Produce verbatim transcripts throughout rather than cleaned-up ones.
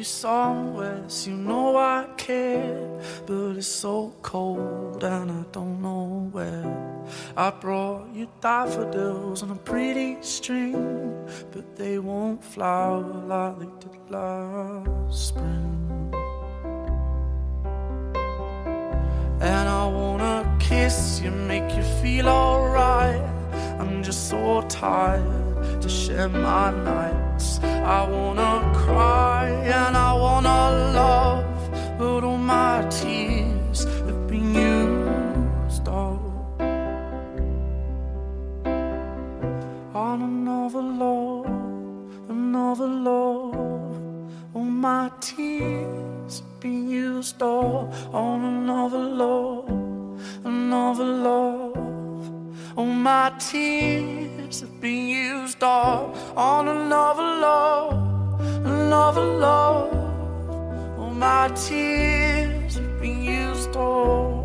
you somewhere, so you know I care. But it's so cold and I don't know where. I brought you daffodils on a pretty string, but they won't flower like they did last spring. And I wanna kiss you, make you feel alright. I'm just so tired to share my nights. I wanna cry and I wanna love, but all my tears have been used up on another love, another love. All my tears have been used up on another love, another love. All my tears have been used up on another love, another love. All my tears have been used up.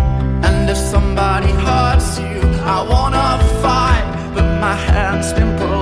I wanna fight, but my hand's been broken.